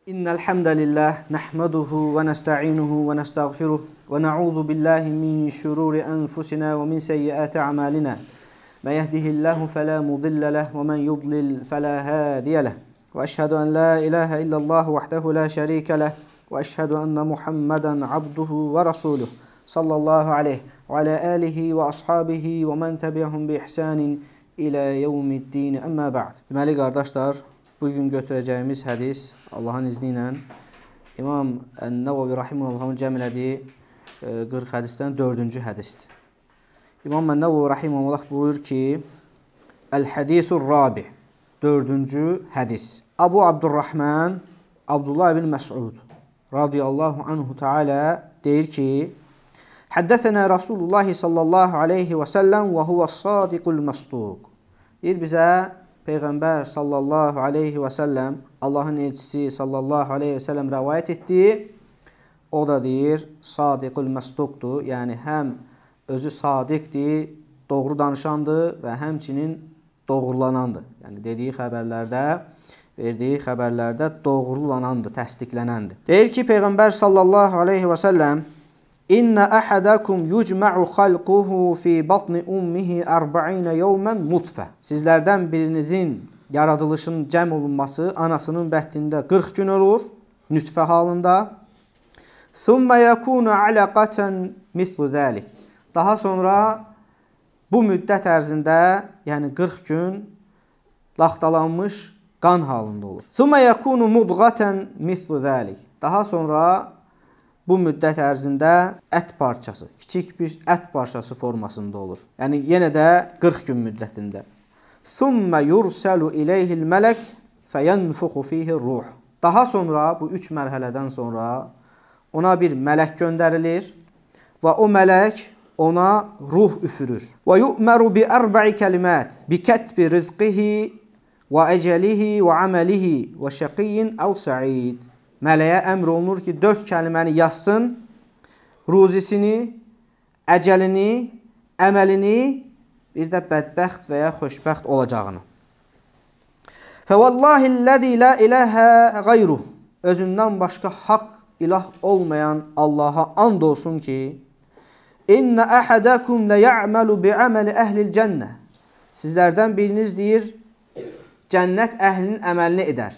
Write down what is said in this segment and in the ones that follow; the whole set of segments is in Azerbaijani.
İnnel hamdalillah nahmaduhu ve nestainuhu ve nestağfiruh ve na'udzu billahi min şururi enfusina ve min seyyiati a'malina. Men yehdihillahu fela mudille leh ve men yudlil fela hadiye leh. Ve eşhedü en la ilahe illallah vahdehu la şerike leh ve eşhedü enne Muhammeden abduhu ve resuluh sallallahu aleyhi ve ala alihi ve ashabihi ve men tebi'ahum bi ihsanin ila yevmiddin. Amma ba'd. Deməli qardaşlar, bugün götürəcəyimiz hədis Allahın izni ilə İmam Ən-Nəvəvi Rahiməhullahın cəm elədiyi 40 hədisdən 4-cü hədisdir. İmam Ən-Nəvəvi Rahiməhullah buyurur ki, Əl-Hədisur Rabi, 4-cü hədis. Abu Abdurrahman Abdullah ibn Məs'ud radiyallahu anhu teala deyir ki, Həddəsənə Rasulullah sallallahu aleyhi və səlləm və huvəs-sadiqul məsduq. Deyir bizə Peyğəmbər sallallahu aleyhi və səlləm, Allahın elçisi sallallahu aleyhi və səlləm rəvayət etdi. O da deyir, sadiqul məsduqdur. Yəni, həm özü sadiqdir, doğru danışandır və həmçinin doğrulanandır. Yəni, dediyi xəbərlərdə, verdiyi xəbərlərdə doğrulanandır, təsdiqlənəndir. Deyir ki, Peyğəmbər sallallahu aleyhi və səlləm, İnnə əhədəkum yucmə'u xalquhu fi batni ummihi 40 yevmən nutfə. Sizlərdən birinizin yaradılışının cəm olunması anasının bəhtində 40 gün olur, nütfə halında. Thumma yakunu alaqatan mislu zalik. Daha sonra bu müddət ərzində, yəni 40 gün laxtalanmış qan halında olur. Thumma yakunu mudghatan mislu zalik. Daha sonra bu müddət ərzində ət parçası, kiçik bir ət parçası formasında olur. Yəni, yenə də 40 gün müddətində. ثُمَّ يُرْسَلُ إِلَيْهِ الْمَلَكِ فَيَنْفُخُ فِيهِ الرُّحِ. Daha sonra, bu 3 mərhələdən sonra ona bir mələk göndərilir və o mələk ona ruh üfürür. وَيُؤْمَرُ بِأَرْبَعِ كَلِمَاتِ بِكَتْبِ رِزْقِهِ وَأَجَلِهِ وَعَمَلِهِ وَشَقِيٍّ أَوْ سَعِيدٍ. Mələyə əmr olunur ki, 4 kəliməni yazsın, ruzisini, əcəlini, əməlini, bir də bədbəxt və ya xoşbəxt olacağını. Fəvallahilləzi la iləhə qayruh. Özündən başqa haqq ilah olmayan Allaha and olsun ki, İnnə əhədəkum lə ya'məlu bi'əməli əhlil cənnə. Sizlərdən biriniz deyir, cənnət əhlinin əməlini edər.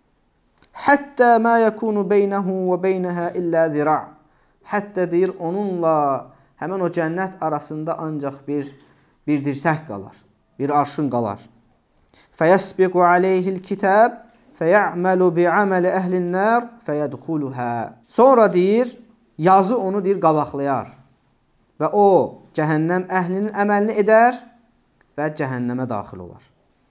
Həttə mə yəkunu beynəhu və beynəhə illə zira'. Həttə deyir, onunla həmən o cənnət arasında ancaq bir dirsək qalar, bir arşın qalar. Fəyəsbiqu aleyhil kitab fəyə'məlu bi'əməli əhlin nər fəyədxuluhə. Sonra deyir, yazı onu deyir, qabaqlayar və o cəhənnəm əhlinin əməlini edər və cəhənnəmə daxil olar.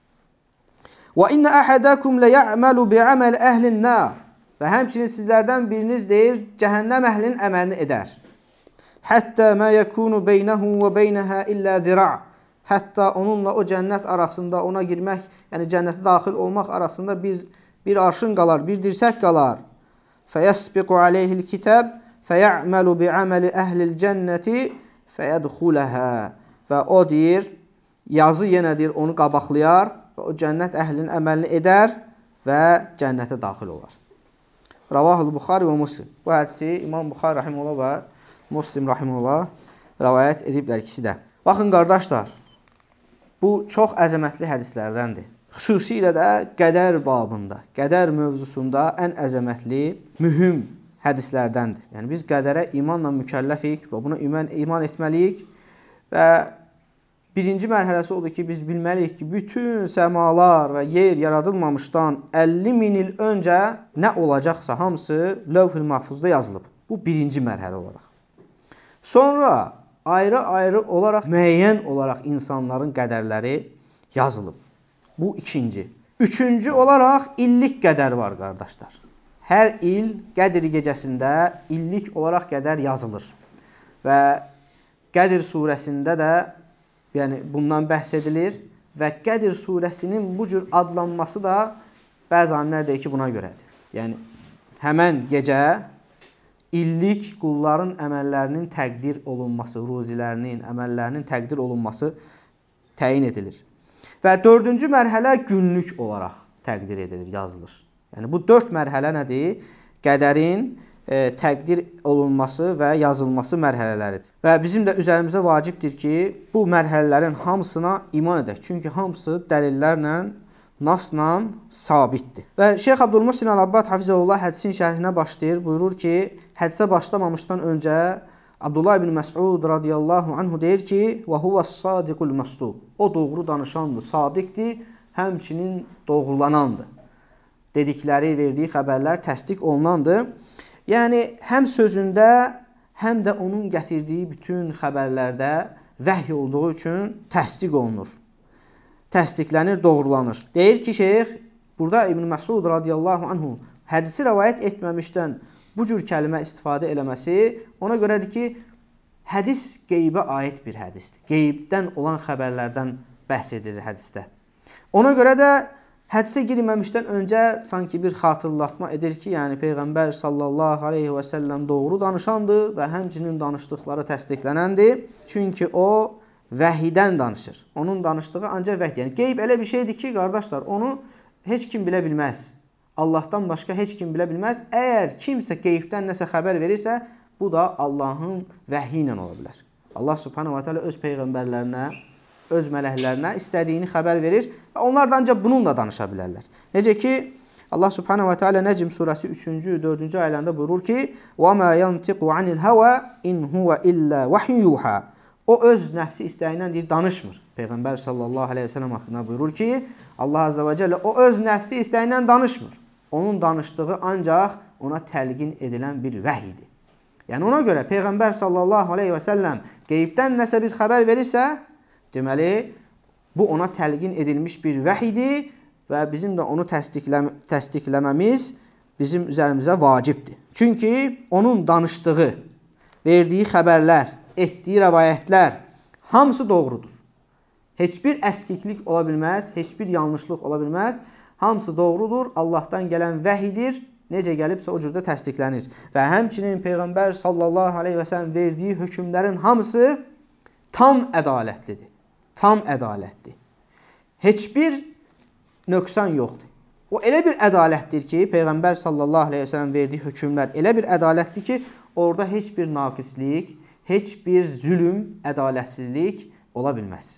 Və innə əhədəkum lə ya'məlu bi'əməl əhlin nər. Və həmçinin sizlərdən biriniz deyir, cəhənnəm əhlinin əməlini edər. Həttə mə yəkunu beynəhu və beynəhə illə zira'. Hətta onunla o cənnət arasında ona girmək, yəni cənnətə daxil olmaq arasında bir arşın qalar, bir dirsək qalar. Fəyəsbiqu aleyhil kitab fəyə'məlu bi'əməli əhlil cənnəti fəyədxuləhə. Və o deyir, yazı yenə deyir, onu qabaqlayar. O cənnət əhlinin əməlini edər və cənnətə daxil olar. Ravahul Buxari və Muslim. Bu hədisi İmam Buxari Rahimullah və Muslim Rahimullah rəvayət ediblər ikisi də. Baxın qardaşlar, bu çox əzəmətli hədislərdəndir. Xüsusilə də qədər babında, qədər mövzusunda ən əzəmətli, mühüm hədislərdəndir. Yəni biz qədərə imanla mükəlləfik və buna iman etməliyik və birinci mərhələsi odur ki, biz bilməliyik ki, bütün səmalar və yer yaradılmamışdan 50 min il öncə nə olacaqsa hamısı Lövh-ül Mahfuzda yazılıb. Bu birinci mərhələ olaraq. Sonra ayrı-ayrı olaraq, müəyyən olaraq insanların qədərləri yazılıb. Bu ikinci. Üçüncü olaraq illik qədər var, qardaşlar. Hər il Qədir gecəsində illik olaraq qədər yazılır. Və Qədir surəsində də yəni bundan bəhs edilir və Qədir surəsinin bu cür adlanması da bəzi alimlər deyir ki, buna görədir. Yəni, həmən gecə illik qulların əməllərinin təqdir olunması, ruzilərinin, əməllərinin təqdir olunması təyin edilir. Və 4-cü mərhələ günlük olaraq təqdir edilir, yazılır. Yəni bu 4 mərhələ nədir? Qədərin təqdir olunması və yazılması mərhələləridir. Və bizim də üzərimizə vacibdir ki, bu mərhələlərin hamısına iman edək. Çünki hamısı dəlillərlə, nasla sabitdir. Və Şeyx Abdülmuhsin Əl-Abbad Hafizəhullah hədisin şərhinə başlayır. Buyurur ki, hədisə başlamamışdan öncə Abdullah ibn Məs'ud radiyallahu anhu deyir ki, və huvəs-sadiqul məsduq. O doğru danışandır, sadiqdir, həmçinin doğrulanandır. Dedikləri, verdiyi xəbərlər təsdiq olunandır. Yəni, həm sözündə, həm də onun gətirdiyi bütün xəbərlərdə vəhy olduğu üçün təsdiq olunur. Təsdiqlənir, doğrulanır. Deyir ki, şeyx, burada İbn Məsud radiyallahu anhu hədisi rəvayət etməmişdən bu cür kəlmə istifadə eləməsi ona görədir ki, hədis qeybə aid bir hədisdir. Qeybdən olan xəbərlərdən bəhs edilir hədisdə. Ona görə də hədisə girməmişdən öncə sanki bir xatırlatma edir ki, yəni Peyğəmbər sallallahu aleyhi və səlləm doğru danışandır və həmçinin danışdıqları təsdiqlənəndir. Çünki o vəhiydən danışır. Onun danışdığı ancaq vəhiydir. Yəni qeyb elə bir şeydir ki, qardaşlar, onu heç kim bilə bilməz. Allahdan başqa heç kim bilə bilməz. Əgər kimsə qeybdən nəsə xəbər verirsə, bu da Allahın vəhyi ilə ola bilər. Allah subhanahu wa ta'ala öz peyğəmbərlərinə, öz mələklərinə istədiyini xəbər verir və onlar da ancaq bununla danışa bilərlər. Necə ki, Allah subhanahu wa ta'ala Nəcm surəsi 3-cü, 4-cü ayələrində buyurur ki, وَمَا يَنْتِقُ عَنِ الْهَوَى اِنْ هُوَ إِلَّا وَحْيٌ يُوحَى. O öz nəfsi istəyindən deyir, danışmır. Peyğəmbər sallallahu aleyhi ve sellem haqqında buyurur ki, Allah azze və cəllə o öz nəfsi istəyindən danışmır. Onun danışdığı ancaq ona təlqin edilən bir vəhiydir. Yəni ona görə Peyğəmbər sallallahu aleyhi və səlləm qeybdən nəsə bir xəbər verirsə, deməli, bu ona təlqin edilmiş bir vəhiydir və bizim də onu təsdiqləməmiz bizim üzərimizə vacibdir. Çünki onun danışdığı, verdiyi xəbərlər, etdiyi rəvayətlər hamısı doğrudur. Heç bir əskiklik ola bilməz, heç bir yanlışlıq ola bilməz. Hamısı doğrudur, Allahdan gələn vəhidir, necə gəlibsə o cürdə təsdiqlənir. Və həmçinin Peyğəmbər sallallahu aleyhi və səlləm verdiyi hökmlərin hamısı tam ədalətlidir. Tam ədalətdir. Heç bir nöqsan yoxdur. O elə bir ədalətdir ki, Peyğəmbər sallallahu aleyhi və səlləm verdiyi hökmlər elə bir ədalətdir ki, orada heç bir naqislik, heç bir zülm, ədalətsizlik ola bilməz.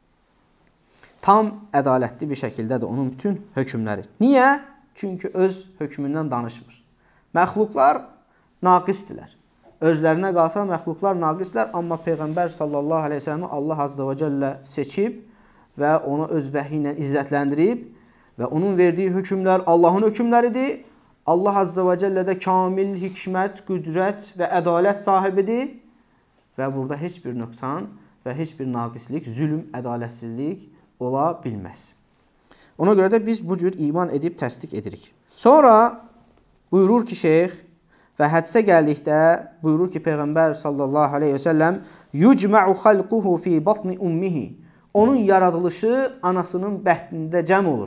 Tam ədalətli bir şəkildədir onun bütün hökmləri. Niyə? Çünki öz hökmündən danışmır. Məxluqlar naqisdirlər. Özlərinə qalsa məxluqlar naqisdirlər, amma Peyğəmbər sallallahu aleyhi ve sellem'i Allah azze və cəllə seçib və onu öz vəhi ilə izzətləndirib və onun verdiyi hökmlər Allahın hökmləridir. Allah azze və cəllə də kamil hikmət, qüdrət və ədalət sahibidir və burada heç bir nöqsan və heç bir naqislik, zülm, ədalətsizlik ola bilməz. Ona görə də biz bu cür iman edib təsdiq edirik. Sonra buyurur ki, şeyx və hədisə gəldikdə buyurur ki, Peyğəmbər sallallahu aleyhi və səlləm yucma'u xalquhu fi batni ummihi. Onun yaradılışı anasının bətnində cəm olur.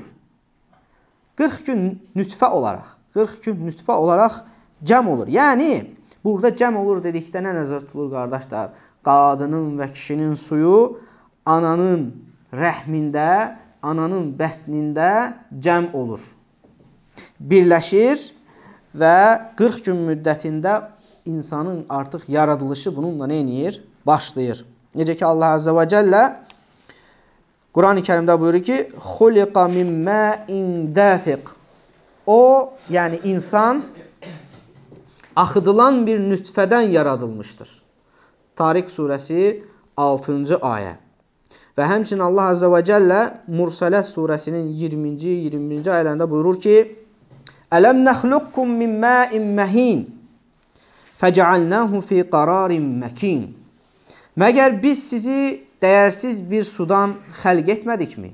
40 gün nütfə olaraq cəm olur. Yəni, burada cəm olur dedikdə nə nəzər tutulur, qardaşlar? Qadının və kişinin suyu ananın rəhmində, ananın bətnində cəm olur. Birləşir və 40 gün müddətində insanın artıq yaradılışı bununla nə edir? Başlayır. Necə ki, Allah azze və cəllə Quran-ı Kərimdə buyurur ki, xuliqa min ma'in dafiq. O, yəni insan axıdılan bir nütfədən yaradılmışdır. Tarik surəsi 6-cı ayə. Və həmçinin Allah azze və cəllə Mursalət surəsinin 20-ci, 21-ci ayələrində buyurur ki, Ələm nəxluqkum min ma'in məhin fəcəalnəhu fi qararin məkin. Məgər biz sizi dəyərsiz bir sudan xəlq etmədikmi?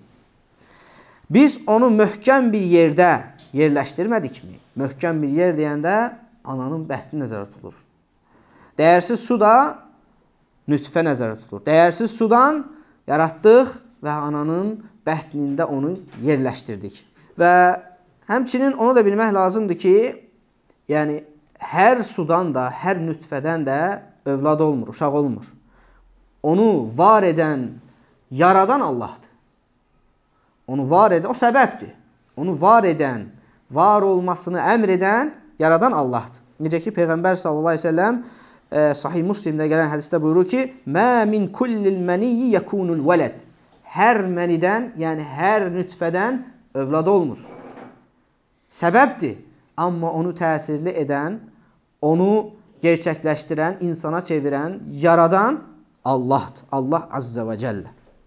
Biz onu möhkəm bir yerdə yerləşdirmədikmi? Möhkəm bir yer deyəndə ananın bətni nəzərə tutulur. Dəyərsiz suda nütfə nəzərə tutulur. Dəyərsiz sudan yaratdıq və ananın bətnində onu yerləşdirdik. Və həmçinin onu da bilmək lazımdır ki, yəni hər sudan da, hər nütfədən də övlad olmur, uşaq olmur. Onu var edən, yaradan Allahdır. Onu var edən, o səbəbdir. Onu var edən, var olmasını əmr edən, yaradan Allahdır. Necə ki, Peyğəmbər sallallahu əleyhi və səlləm Sahih Müslimdə gələn hədisdə buyurur ki, "Mə min kullil məniyyi yekunul veled." Hər mənidən, yəni hər nütfədən övlad olmur. Səbəbdir, amma onu təsirli edən, onu gerçəkləşdirən, insana çevirən, yaradan Allahdır. Allah Azze və Cəllə.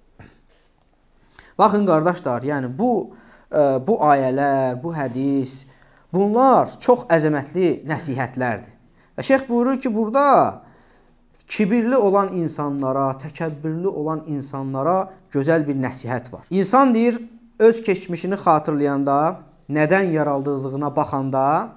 Baxın qardaşlar, yəni bu ayələr, bu hədis, bunlar çox əzəmətli nəsihətlərdir. Və şeyx buyurur ki, burada kibirli olan insanlara, təkəbbürlü olan insanlara gözəl bir nəsihət var. İnsan deyir, öz keçmişini xatırlayanda, nədən yaraldığına baxanda,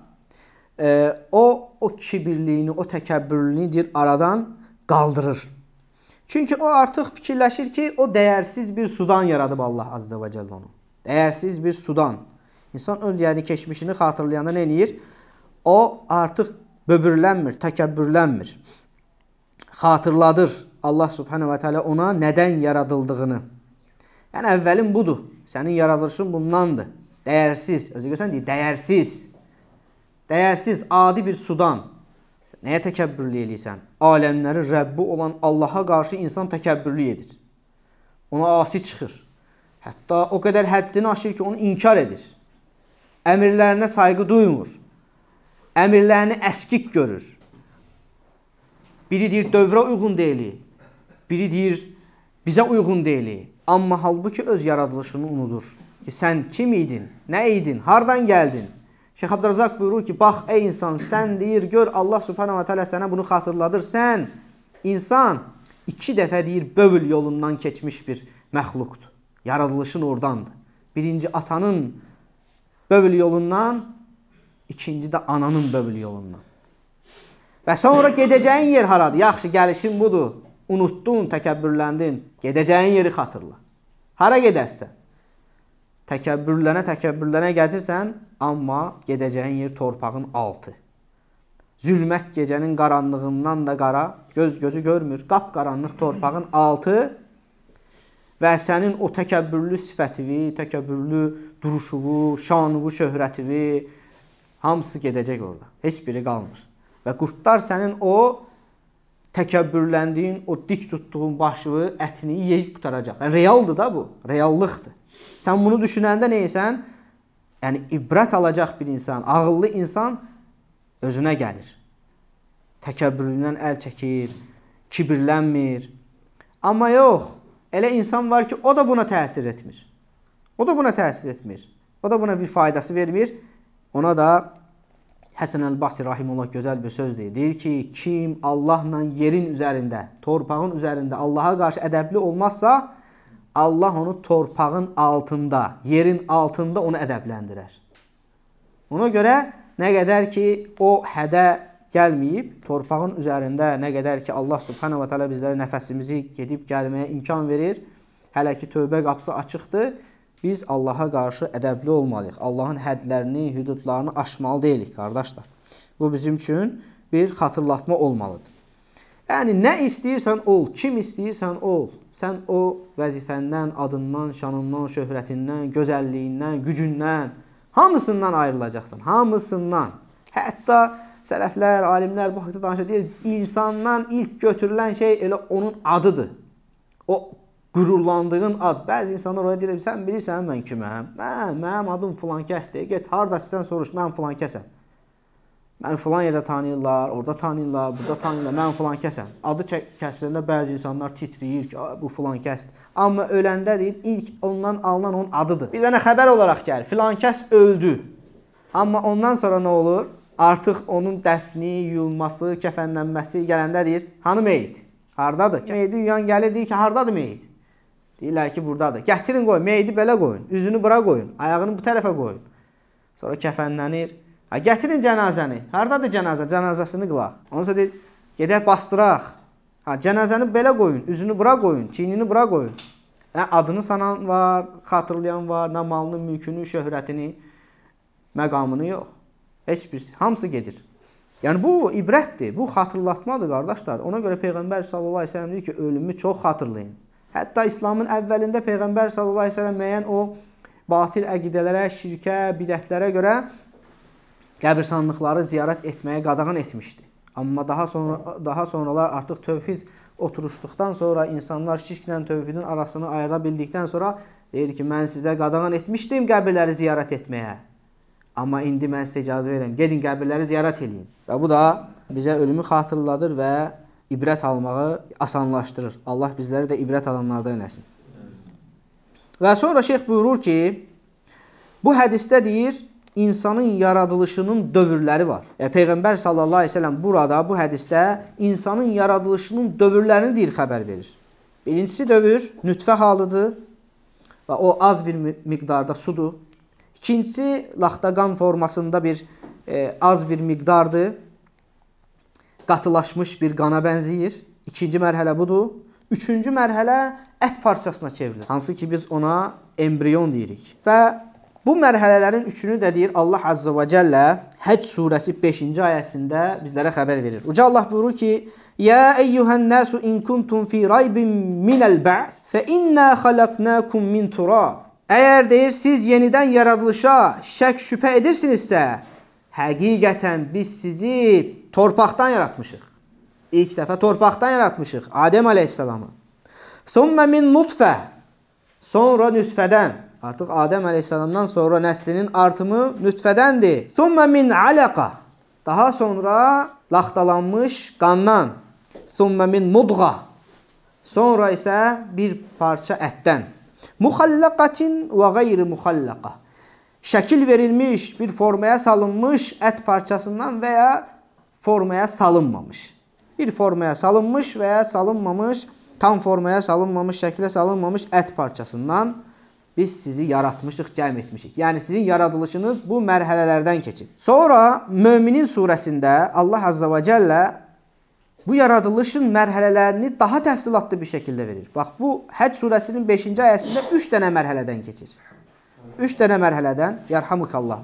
o kibirliyini, o təkəbbürlüyünü deyir, aradan qaldırır. Çünki o artıq fikirləşir ki, o dəyərsiz bir sudan yaradıb Allah Azze və Cəllə onu. Dəyərsiz bir sudan. İnsan öncəli keçmişini xatırlayanda nə edir? O artıq böbürlənmir, təkəbbürlənmir. Xatırladır Allah Subhanahu və Teala ona nədən yaradıldığını. Yəni əvvəlin budur. Sənin yaradılışın bundandır. Dəyərsiz. Özü görsən deyir, dəyərsiz. Dəyərsiz, adi bir sudan. Nəyə təkəbbürlü eləyirsən? Aləmlərin Rəbbi olan Allaha qarşı insan təkəbbürlü edir. Ona asi çıxır. Hətta o qədər həddini aşır ki, onu inkar edir. Əmirlərinə sayğı duymur. Əmirlərini əskik görür. Biri deyir, dövrə uyğun deyil. Biri deyir, bizə uyğun deyil. Amma halbuki öz yaradılışını unudur. Ki, sən kim idin? Nə idin? Hardan gəldin? Şeyx Abdurrazaq buyurur ki, bax ey insan, sən deyir, gör Allah Subhanahu və Teala sənə bunu xatırladır. Sən, insan, 2 dəfə deyir, bövül yolundan keçmiş bir məxluqdur. Yaradılışın oradandır. Birinci atanın bövül yolundan, ikinci də ananın bövül yolundan. Və sonra gedəcəyin yer haradır? Yaxşı, gəlişin budur. Unuttun, təkəbbürləndin. Gedəcəyin yeri xatırla. Hara gedərsən? Təkəbbürlənə gəzirsən, amma gedəcəyin yer torpağın altı. Zülmət gecənin qaranlığından da qara, gözü görmür, qapqaranlıq torpağın altı və sənin o təkəbbürlü sifətivi, təkəbbürlü duruşuvu, şanuvu, şöhrətivi hamısı gedəcək orada. Heç biri qalmır. Və qurtlar sənin o təkəbbürləndiyin, o dik tutduğun başını, ətini yeyib qutaracaq. Yəni, realdır da bu, reallıqdır. Sən bunu düşünəndə neysən? Yəni, ibrət alacaq bir insan, ağıllı insan özünə gəlir. Təkəbbürlüyündən əl çəkir, kibirlənmir. Amma yox, elə insan var ki, o da buna təsir etmir. O da buna təsir etmir. O da buna bir faydası vermir. Ona da Həsən Əl-Basri Rahimullah gözəl bir söz deyir. Deyir ki, kim Allahla yerin üzərində, torpağın üzərində Allaha qarşı ədəbli olmazsa, Allah onu torpağın altında, yerin altında onu ədəbləndirər. Ona görə nə qədər ki, o hədə gəlməyib, torpağın üzərində nə qədər ki, Allah Subhanahu və Teala bizlərə nəfəsimizi gedib gəlməyə imkan verir, hələ ki, tövbə qapısı açıqdır, biz Allaha qarşı ədəbli olmalıyıq. Allahın hədlərini, hüdudlarını aşmalı deyilik, qardaşlar. Bu bizim üçün bir xatırlatma olmalıdır. Yəni, nə istəyirsən ol, kim istəyirsən ol. Sən o vəzifəndən, adından, şanından, şöhrətindən, gözəlliyindən, gücündən, hamısından ayrılacaqsan, hamısından. Hətta sələflər, alimlər bu haqda danışır, deyir, insandan ilk götürülən şey elə onun adıdır. O qürurlandığın ad. Bəzi insanlar oraya deyir, sən bilirsən mən kiməm? Mənim adım filan kəsdir. Get, haradasın soruş, mən filan kəsəm. Mən filan yerdə tanıyırlar, orada tanıyırlar, burada tanıyırlar, mən filan kəsəm. Adı kəsiləndə bəzi insanlar titriyir ki, bu filan kəsdir. Amma öləndə deyir, ilk ondan alınan onun adıdır. Bir dənə xəbər olaraq gəlir, filan kəs öldü. Amma ondan sonra nə olur? Artıq onun dəfni, yuyulması, kəfənlənməsi gələndə deyir, hanı meyit? Hardadır? Meyidi yuyan gəlir, deyir ki, hardadır meyid? Deyirlər ki, buradadır. Gətirin qoyun, meyidi belə qoyun, üzünü bura qoyun, ayağını bu tərəfə qoyun. Sonra kəfənlənir. Gətirin cənazəni. Hardadır cənazə? Cənazəsini qılaq. Onsa deyir, gedək bastıraq. Cənazəni belə qoyun, üzünü bura qoyun, çiynini bura qoyun. Adını sanan var, xatırlayan var, nə malını, mülkünü, şöhrətini, məqamını yox. Heç birisi, hamısı gedir. Yəni bu ibrətdir, bu xatırlatmadır qardaşlar. Ona görə Peyğəmbər sallallahu əleyhi və səlləm deyir ki, ölümü çox xatırlayın. Hətta İslamın əvvəlində Peyğəmbər sallallahu əleyhi və səlləm müəyyən o batil əqidələrə, şirkə, bidətlərə görə qəbirstanlıqları ziyarət etməyə qadağan etmişdi. Amma daha sonralar artıq tövhid oturuşduqdan sonra insanlar şirklə tövhidin arasını ayıra bildikdən sonra deyir ki, mən sizə qadağan etmişdim qəbirləri ziyarət etməyə. Amma indi mən sizə icazə verirəm, gedin qəbirləri ziyarət edin. Və bu da bizə ölümü xatırladır və ibrət almağı asanlaşdırır. Allah bizləri də ibrət alanlardan eləsin. Və sonra şeyx buyurur ki, bu hədisdə deyir, insanın yaradılışının dövrləri var. Peyğəmbər sallallahu aleyhi ve sellem burada, bu hədisdə insanın yaradılışının dövrlərini deyir, xəbər verir. Birincisi dövr nütfə halıdır və o az bir miqdarda sudur. İkincisi laxtaqan formasında az bir miqdardır. Qatılaşmış bir qana bənzəyir. İkinci mərhələ budur. Üçüncü mərhələ ət parçasına çevrilir. Hansı ki biz ona embriyon deyirik. Və bu mərhələlərin üçünü də deyir Allah Azza və Cəllə Həcc surəsi 5-ci ayəsində bizlərə xəbər verir. Uca Allah buyurur ki, Ya eyyuhən nəsu in kuntum fi raybin minəl bə's fə innə xalaqnakum min turab. Əgər deyir, siz yenidən yaradılışa şək şübhə edirsinizsə, həqiqətən biz sizi torpaqdan yaratmışıq. İlk dəfə torpaqdan yaratmışıq Adəm əleyhissalamı. Thumma min nutfə. Sonra nütfədən. Artıq Adəm əleyhissalamdan sonra nəslinin artımı nütfədəndir. Thumma min alaqa. Daha sonra laxtalanmış qandan. Thumma min mudğa. Sonra isə bir parça ətdən. Muxallaqatin və qeyri muxallaqa. Şəkil verilmiş, bir formaya salınmış ət parçasından və ya formaya salınmamış. Bir formaya salınmış və ya salınmamış, tam formaya salınmamış, şəkilə salınmamış ət parçasından biz sizi yaratmışıq, cəm etmişik. Yəni sizin yaradılışınız bu mərhələlərdən keçib. Sonra Möminin surəsində Allah Azza və Cəllə bu yaradılışın mərhələlərini daha təfsilatlı bir şəkildə verir. Bax, bu Həcc surəsinin 5-ci ayəsində 3 dənə mərhələdən keçir. 3 dənə mərhələdən, yarhamukallah.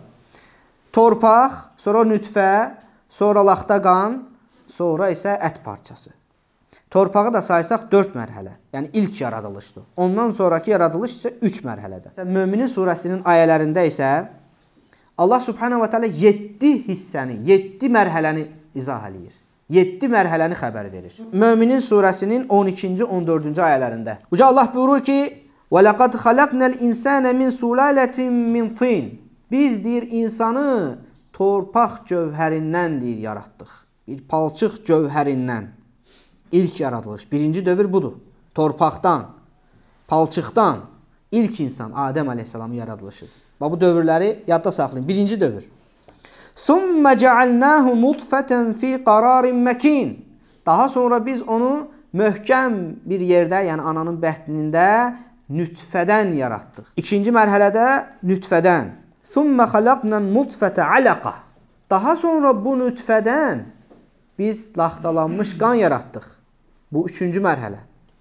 Torpaq, sonra nütfə, sonra laxtaqan, sonra isə ət parçası. Torpağı da saysaq 4 mərhələ, yəni ilk yaradılışdır. Ondan sonraki yaradılış isə 3 mərhələdə. Möminin surəsinin ayələrində isə Allah subhanahu wa ta'ala 7 hissəni, 7 mərhələni izah eləyir. 7 mərhələni xəbər verir. Möminin surəsinin 12-ci, 14-cü ayələrində. Uca Allah buyurur ki, وَلَقَدْ خَلَقْنَا الْاِنْسَانَ مِنْ سُلَالَةٍ مِنْ طِينَ. Biz deyir insanı torpaq cövhərindən deyir yaratdıq. Bir palçıq cövhərindən. İlk yaradılış. Birinci dövr budur. Torpaqdan, palçıqdan ilk insan Adəm əleyhissalamın yaradılışıdır. Bu dövrləri yadda saxlayın. Birinci dövr. ثُمَّ جَعَلْنَاهُ مُطْفَةً فِي قَرَارٍ مَكِينٍ. Daha sonra biz onu möhkəm bir yerdə, yəni ananın bətnində nütfədən yaratdıq. İkinci mərhələdə nütfədən. ثُمَّ خَلَقْنَا النُّطْفَةَ عَلَقَةً. Daha sonra bu nütfədən biz laxtalanmış qan yaratdıq. Bu üçüncü mərhələ.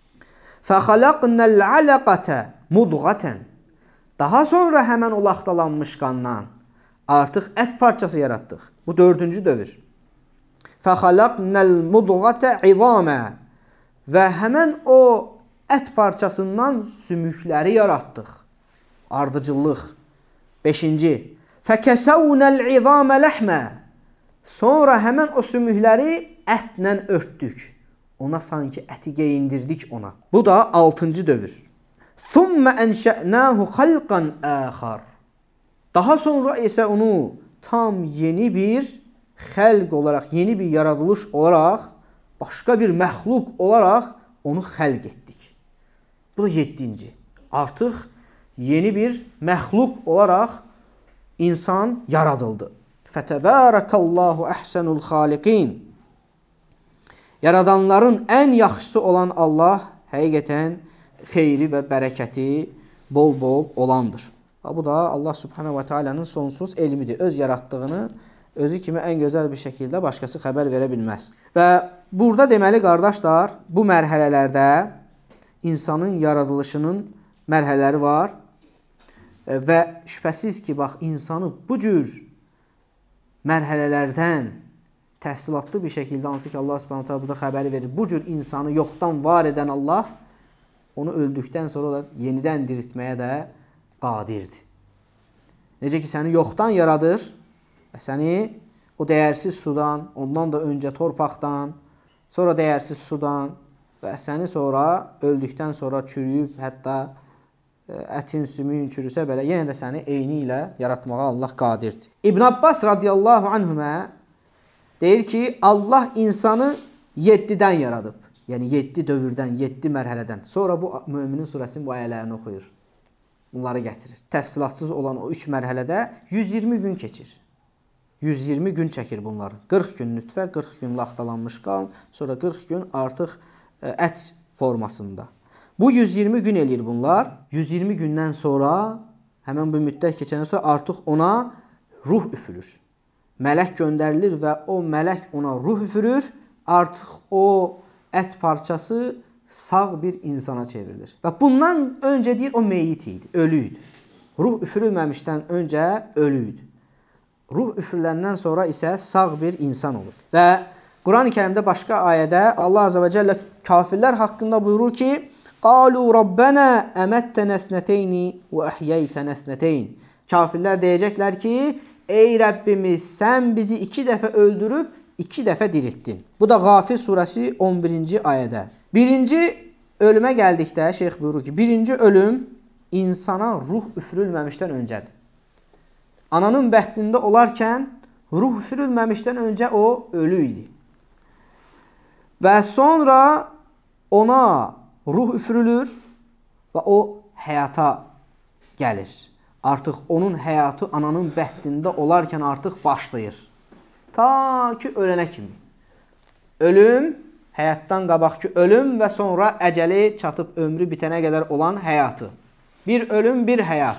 فَخَلَقْنَا الْعَلَقَةَ مُضْغَةً. Daha sonra həmən o laxtalanmış qandan artıq ət parçası yaratdıq. Bu dördüncü dövr. فَخَلَقْنَا الْمُضْغَةَ عِظَامًا. Və həmən o ət parçasından sümükləri yaratdıq. Ardıcıllıq. Beşinci. فَكَسَوْنَا الْعِظَامَ لَحْمًا. Sonra həmən o sümükləri ətlə örtdük. Ona sanki əti geyindirdik ona. Bu da 6-cı dövr. ثُمَّ أَنْشَأْنَاهُ خَلْقًا آخَرٍ. Daha sonra isə onu tam yeni bir xəlq olaraq, yeni bir yaradılış olaraq, başqa bir məxluq olaraq onu xəlq etdik. Bu da 7-ci. Artıq yeni bir məxluq olaraq insan yaradıldı. Fətəbərəkəllahu əhsənul xaliqin. Yaradanların ən yaxşısı olan Allah həqiqətən xeyri və bərəkəti bol-bol olandır. Bu da Allah subhanahu wa ta'alanın sonsuz elmidir. Öz yaratdığını özü kimi ən gözəl bir şəkildə başqası xəbər verə bilməz. Və burada deməli qardaşlar, bu mərhələlərdə insanın yaradılışının mərhələləri var və şübhəsiz ki, bax, insanı bu cür mərhələlərdən təfsilatlı bir şəkildə, hansı ki Allah subhanahu wa ta'ala burada xəbəri verir, bu cür insanı yoxdan var edən Allah onu öldükdən sonra da yenidən diriltməyə də qadirdir. Necə ki, səni yoxdan yaradır və səni o dəyərsiz sudan, ondan da öncə torpaqdan, sonra dəyərsiz sudan və səni sonra öldükdən sonra çürüyüb, hətta ətin sümüyün çürüsə belə, yenə də səni eyni ilə yaratmağa Allah qadirdir. İbn Abbas radiyallahu anhümə deyir ki, Allah insanı 7-dən yaradıb. Yəni 7 dövrdən, 7 mərhələdən. Sonra bu Möminin surəsinin bu ayələrini oxuyur. Bunları gətirir. Təfsilatsız olan o 3 mərhələdə 120 gün keçir. 120 gün çəkir bunları. 40 gün nütfə, 40 gün laxtalanmış qan, sonra 40 gün artıq ət formasında. Bu 120 gün eləyir bunlar. 120 gündən sonra, həmən bu müddət keçəndən sonra artıq ona ruh üfürür. Mələk göndərilir və o mələk ona ruh üfürür. Artıq o ət parçası sağ bir insana çevrilir. Və bundan öncə deyir, o meyit idi, ölü idi. Ruh üfürülməmişdən öncə ölü idi. Ruh üfürüləndən sonra isə sağ bir insan olur. Və Quran-ı Kərimdə başqa ayədə Allah Azze və Cəllə kafirlər haqqında buyurur ki, قَالُوا رَبَّنَا أَمَتَّنَا اثْنَتَيْنِ وَأَحْيَيْتَنَا اثْنَتَيْنِ Kafirlər deyəcəklər ki, ey Rəbbimiz, sən bizi 2 dəfə öldürüb, 2 dəfə diriltdin. Bu da Qafir surəsi 11-ci ayədə. Birinci ölümə gəldikdə şeyx buyurur ki, birinci ölüm insana ruh üfürülməmişdən öncədir. Ananın bətnində olarkən ruh üfürülməmişdən öncə o ölü idi. Və sonra ona ruh üfürülür və o həyata gəlir. Artıq onun həyatı ananın bətnində olarkən artıq başlayır. Ta ki ölənə kimi. Ölüm, həyatdan qabaqki ölüm və sonra əcəli çatıb ömrü bitənə qədər olan həyatı. Bir ölüm, bir həyat.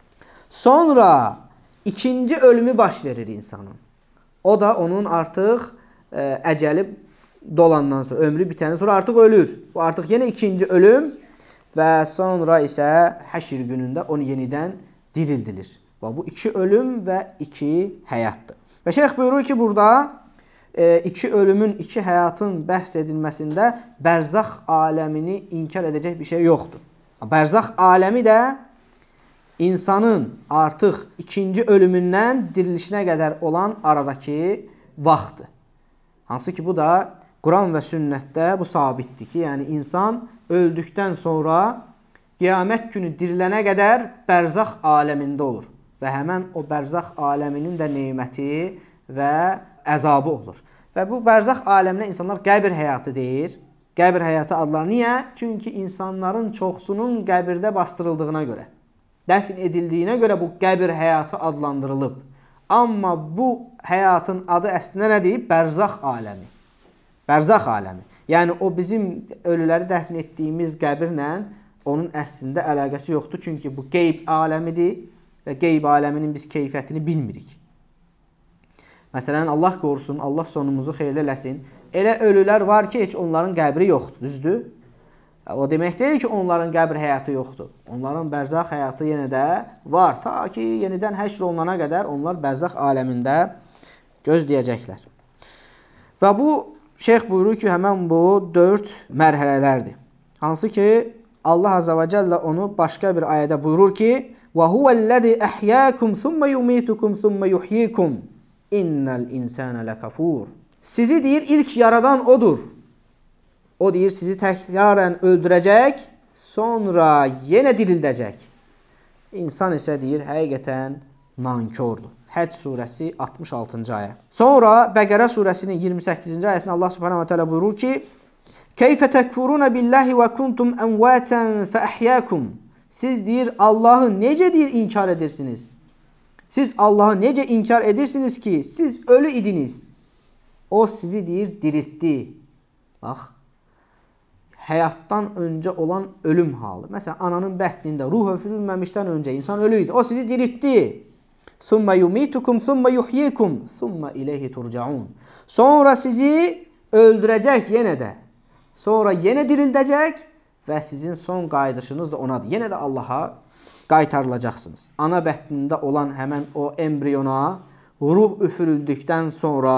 Sonra ikinci ölümü baş verir insanın. O da onun artıq əcəli dolandan sonra, ömrü bitəndən sonra artıq ölür. Bu artıq yenə ikinci ölüm və sonra isə həşr günündə onu yenidən dirildilir. Bu 2 ölüm və 2 həyatdır. Və şeyx buyurur ki, burada 2 ölümün, 2 həyatın bəhs edilməsində bərzəx aləmini inkar edəcək bir şey yoxdur. Bərzəx aləmi də insanın artıq ikinci ölümündən dirilişinə qədər olan aradakı vaxtdır. Hansı ki, bu da Quran və sünnətdə bu sabitdir ki, yəni insan öldükdən sonra qiyamət günü dirilənə qədər bərzəx aləmində olur. Və həmən o bərzəx aləminin də neməti və əzabı olur. Və bu bərzəx aləminə insanlar qəbir həyatı deyir. Qəbir həyatı adlar. Niyə? Çünki insanların çoxsunun qəbirdə bastırıldığına görə, dəfn edildiyinə görə bu qəbir həyatı adlandırılıb. Amma bu həyatın adı əslində nə deyib? Bərzəx aləmi. Bərzəx aləmi. Yəni o bizim ölüləri dəfn etdiyimiz qəbirlə onun əslində əlaqəsi yoxdur. Çünki bu qeyb aləmidir və qeyb aləminin biz keyfiyyətini bilmirik. Məsələn, Allah qorusun, Allah sonumuzu xeyirli eləsin. Elə ölülər var ki, heç onların qəbri yoxdur, düzdür? O demək deyil ki, onların qəbr həyatı yoxdur. Onların bərzəx həyatı yenə də var. Ta ki, yenidən həşr olunana qədər onlar bərzəx aləmində gözləyəcəklər. Və bu, şeyx buyurur ki, həmən bu 4 mərhələlərdir. Hansı ki, Allah Azze və Cəllə onu başqa bir ayədə buyurur ki, وَهُوَ الَّذِي أَحْيَاكُمْ ثُمَّ يُمِيتُكُمْ ثُمَّ يُحْيِيكُمْ اِنَّ الْاِنْسَانَ لَكَفُورٌ Sizi deyir, ilk yaradan odur. O deyir, sizi təkrarən öldürəcək, sonra yenə dirildəcək. İnsan isə deyir, həqiqətən nankordur. Həcc surəsi 66-cı ayə. Sonra Bəqərə surəsinin 28-ci ayəsində Allah subhanahu wa ta'ala buyurur ki, Keyfə təkfuruna billahi və kuntum əmvətən fəəhyəkum Siz deyir, Allahı necə deyir inkar edirsiniz? Siz Allahı necə inkar edirsiniz ki, siz ölü idiniz. O sizi deyir, diriltdi. Bax, həyatdan öncə olan ölüm halı. Məsələn, ananın bətnində ruh öfürülməmişdən öncə insan ölü idi. O sizi diriltdi. Thumma yumitukum, thumma yuhyikum, thumma ileyhi turcaun. Sonra sizi öldürəcək yenə də. Sonra yenə dirildəcək və sizin son qayıdışınız da onadır. Yenə də Allaha qaytarılacaqsınız. Ana bətnində olan həmən o embriyona ruh üfürüldükdən sonra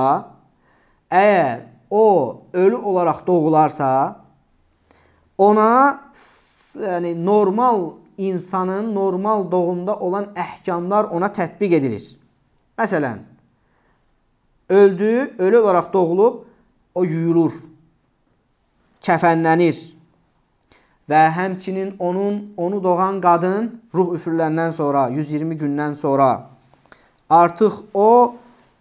əgər o ölü olaraq doğularsa ona normal insanın normal doğumda olan əhkamlar ona tətbiq edilir. Məsələn, öldü, ölü olaraq doğulub, o yuyulur, kəfənlənir və həmçinin onu doğan qadın ruh üfürləndən sonra, 120 gündən sonra artıq o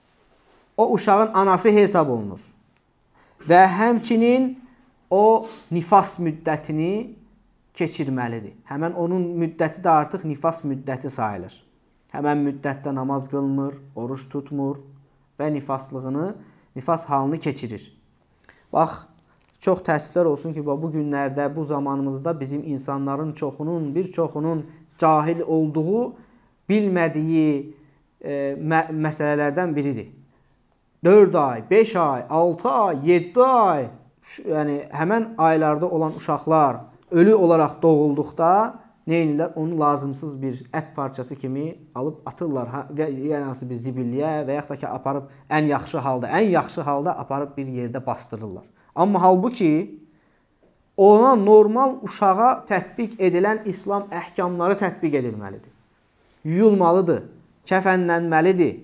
uşağın anası hesab olunur və həmçinin o nifas müddətini keçirməlidir. Həmən onun müddəti də artıq nifas müddəti sayılır. Həmən müddətdə namaz qılmır, oruç tutmur və nifas halını keçirir. Bax, çox təəssüflər olsun ki, bu günlərdə, bu zamanımızda bizim insanların çoxunun, bir çoxunun cahil olduğu, bilmədiyi məsələlərdən biridir. 4 ay, 5 ay, 6 ay, 7 ay, yəni həmən aylarda olan uşaqlar ölü olaraq doğulduqda nə edirlər? Onu lazımsız bir ət parçası kimi alıb atırlar və yəni bir zibilliyə və yaxud da ki, aparıb ən yaxşı halda aparıb bir yerdə bastırırlar. Amma halbuki ona normal uşağa tətbiq edilən İslam əhkamları tətbiq edilməlidir. Yuyulmalıdır, kəfənlənməlidir,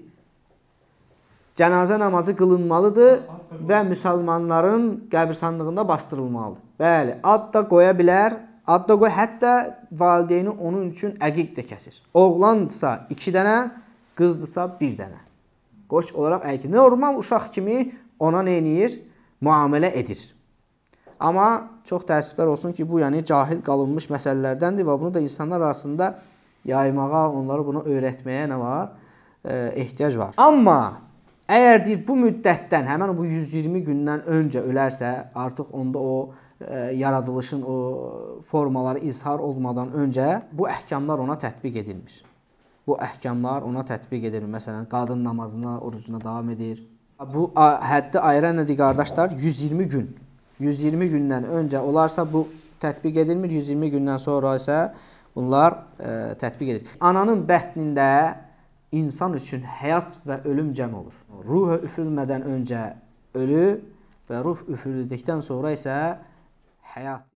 cənazə namazı qılınmalıdır və müsəlmanların qəbirstanlığında bastırılmalıdır. Bəli, ad da qoya bilər, ad da qoy, hətta valideyni onun üçün əqiq də kəsir. Oğlandırsa 2 dənə, qızdırsa 1 dənə. Qoç olaraq əqiq. Normal uşaq kimi ona nə edir? Müamilə edir. Amma çox təəssüflər olsun ki, bu yəni cahil qalınmış məsələlərdəndir və bunu da insanlar arasında yaymağa, onları bunu öyrətməyə nə var? Ehtiyac var. Amma əgər deyir, bu müddətdən, həmən bu 120 gündən öncə ölərsə, artıq onda o yaradılışın o formaları izhar olmadan öncə bu əhkamlar ona tətbiq edilmir. Bu əhkamlar ona tətbiq edilir. Məsələn, qadın namazına, orucuna davam edir. Bu həddi ayıran nədir, qardaşlar? 120 gün. 120 gündən öncə olarsa bu tətbiq edilmir, 120 gündən sonra isə bunlar tətbiq edilir. Ananın bətnində insan üçün həyat və ölüm cəm olur. Ruh üfürülmədən öncə ölü və ruh üfürüldükdən sonra isə həyat.